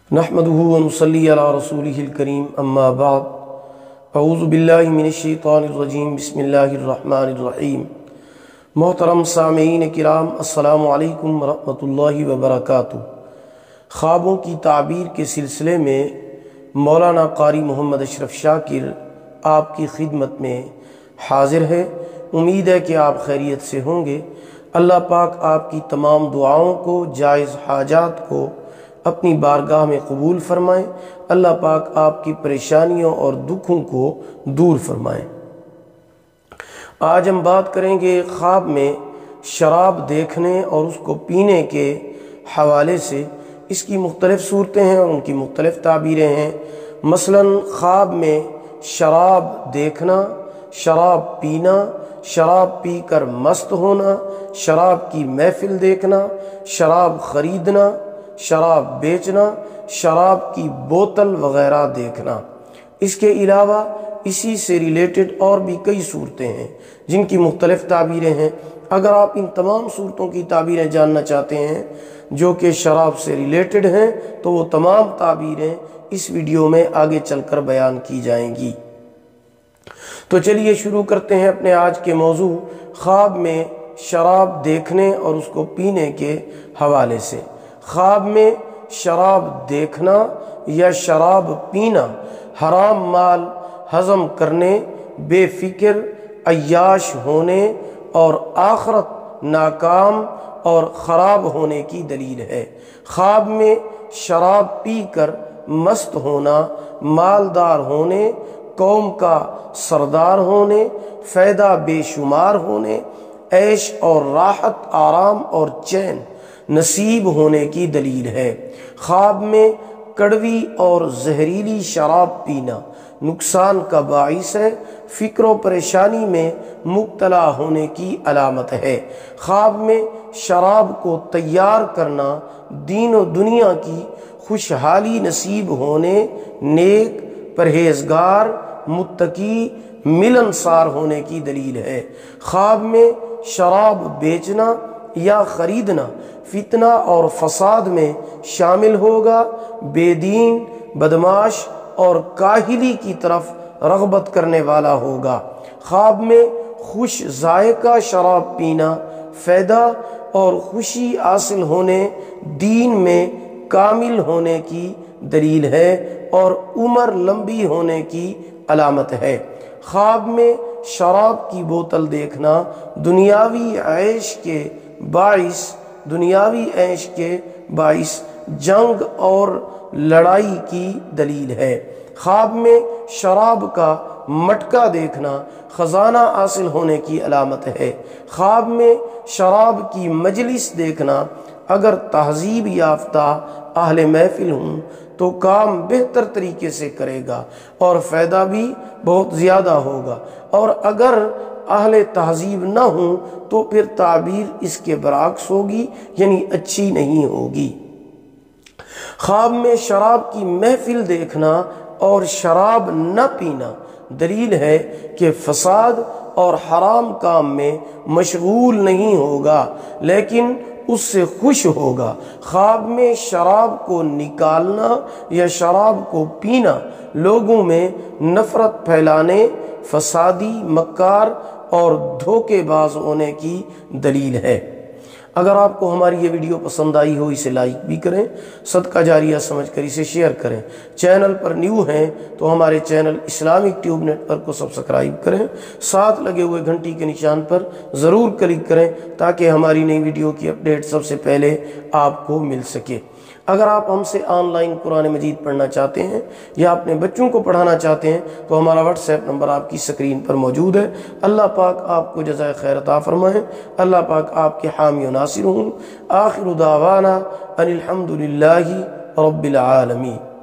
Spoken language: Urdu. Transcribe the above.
نحمدہ ونصلی علی رسولہ الکریم اما بعد اعوذ باللہ من الشیطان الرجیم بسم اللہ الرحمن الرحیم۔ محترم سامعین کرام، السلام علیکم ورحمۃ اللہ وبرکاتہ۔ خوابوں کی تعبیر کے سلسلے میں مولانا قاری محمد اشرف شاکر آپ کی خدمت میں حاضر ہے۔ امید ہے کہ آپ خیریت سے ہوں گے۔ اللہ پاک آپ کی تمام دعاؤں کو، جائز حاجات کو اپنی بارگاہ میں قبول فرمائیں۔ اللہ پاک آپ کی پریشانیوں اور دکھوں کو دور فرمائیں۔ آج ہم بات کریں گے خواب میں شراب دیکھنے اور اس کو پینے کے حوالے سے۔ اس کی مختلف صورتیں ہیں اور ان کی مختلف تعبیریں ہیں۔ مثلاً خواب میں شراب دیکھنا، شراب پینا، شراب پی کر مست ہونا، شراب کی محفل دیکھنا، شراب خریدنا، شراب بیچنا، شراب کی بوتل وغیرہ دیکھنا۔ اس کے علاوہ اسی سے ریلیٹڈ اور بھی کئی صورتیں ہیں جن کی مختلف تعبیریں ہیں۔ اگر آپ ان تمام صورتوں کی تعبیریں جاننا چاہتے ہیں جو کہ شراب سے ریلیٹڈ ہیں تو وہ تمام تعبیریں اس ویڈیو میں آگے چل کر بیان کی جائیں گی۔ تو چلیے شروع کرتے ہیں اپنے آج کے موضوع، خواب میں شراب دیکھنے اور اس کو پینے کے حوالے سے۔ خواب میں شراب دیکھنا یا شراب پینا حرام مال ہضم کرنے، بے فکر، عیاش ہونے اور آخرت ناکام اور خراب ہونے کی دلیل ہے۔ خواب میں شراب پی کر مست ہونا، مالدار ہونے، قوم کا سردار ہونے، فائدہ بے شمار ہونے، عیش اور راحت، آرام اور چین نصیب ہونے کی دلیل ہے۔ خواب میں کڑوی اور زہریلی شراب پینا نقصان کا باعث ہے، فکر و پریشانی میں مبتلا ہونے کی علامت ہے۔ خواب میں شراب کو تیار کرنا دین و دنیا کی خوشحالی نصیب ہونے، نیک، پرہیزگار، متقی، ملنسار ہونے کی دلیل ہے۔ خواب میں شراب بیچنا یا خریدنا فتنہ اور فساد میں شامل ہوگا، بے دین، بدماش اور کاہلی کی طرف رغبت کرنے والا ہوگا۔ خواب میں خوش ذائقہ شراب پینا فائدہ اور خوشی حاصل ہونے، دین میں کامل ہونے کی دلیل ہے اور عمر لمبی ہونے کی علامت ہے۔ خواب میں شراب کی بوتل دیکھنا دنیاوی عیش کے باعث جنگ اور لڑائی کی دلیل ہے۔ خواب میں شراب کا مٹکا دیکھنا خزانہ حاصل ہونے کی علامت ہے۔ خواب میں شراب کی مجلس دیکھنا اگر تہذیب یافتہ اہل محفل ہوں تو کام بہتر طریقے سے کرے گا اور فائدہ بھی بہت زیادہ ہوگا، اور اگر اہل تہذیب نہ ہوں تو پھر تعبیر اس کے برعکس ہوگی، یعنی اچھی نہیں ہوگی۔ خواب میں شراب کی محفل دیکھنا اور شراب نہ پینا دلیل ہے کہ فساد اور حرام کام میں مشغول نہیں ہوگا لیکن اس سے خوش ہوگا۔ خواب میں شراب کو نکالنا یا شراب کو پینا لوگوں میں نفرت پھیلانے، فسادی، مکار اور دھوکے باز ہونے کی دلیل ہے۔ اگر آپ کو ہماری یہ ویڈیو پسند آئی ہو اسے لائک بھی کریں، صدقہ جاریہ سمجھ کر اسے شیئر کریں۔ چینل پر نیو ہیں تو ہمارے channel Islamic tube network کو سبسکرائب کریں، ساتھ لگے ہوئے گھنٹی کے نشان پر ضرور کلک کریں تاکہ ہماری نئی ویڈیو کی اپڈیٹ سب سے پہلے آپ کو مل سکے۔ اگر آپ ہم سے آن لائن قرآن مجید پڑھنا چاہتے ہیں یا اپنے بچوں کو پڑھانا چاہتے ہیں تو ہمارا واٹس ایپ نمبر آپ کی سکرین پر موجود ہے۔ اللہ پاک آپ کو جزائے خیر عطا فرمائے۔ اللہ پاک آپ کے حامی و ناصر ہوں۔ آخر دعوانا ان الحمد للہ رب العالمین۔